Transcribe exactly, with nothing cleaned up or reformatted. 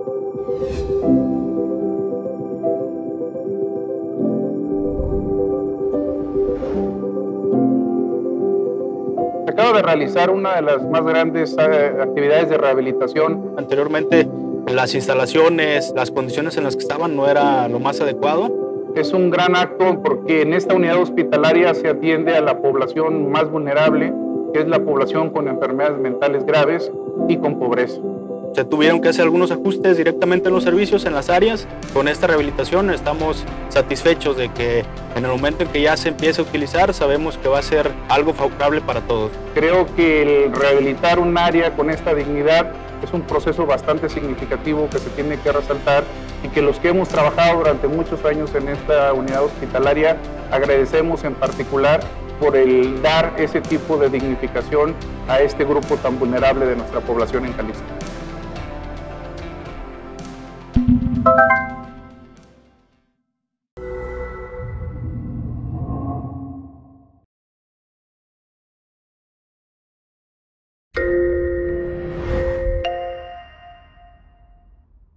Acaba de realizar una de las más grandes eh, actividades de rehabilitación. Anteriormente, las instalaciones, las condiciones en las que estaban no era lo más adecuado. Es un gran acto porque en esta unidad hospitalaria se atiende a la población más vulnerable, que es la población con enfermedades mentales graves y con pobreza. Se tuvieron que hacer algunos ajustes directamente en los servicios, en las áreas. Con esta rehabilitación estamos satisfechos de que en el momento en que ya se empiece a utilizar, sabemos que va a ser algo favorable para todos. Creo que el rehabilitar un área con esta dignidad es un proceso bastante significativo que se tiene que resaltar y que los que hemos trabajado durante muchos años en esta unidad hospitalaria agradecemos en particular por el dar ese tipo de dignificación a este grupo tan vulnerable de nuestra población en Jalisco.